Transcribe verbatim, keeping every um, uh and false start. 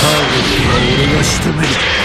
ターゲットは俺が仕留める。